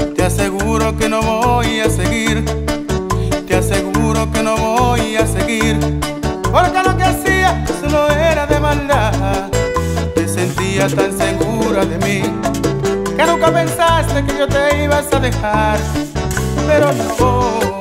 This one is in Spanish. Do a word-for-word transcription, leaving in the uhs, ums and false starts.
Te aseguro que no voy a seguir, te aseguro que no voy a seguir, porque lo que hacía solo era de maldad. Te sentías tan segura de mí que nunca pensaste que yo te ibas a dejar, pero no.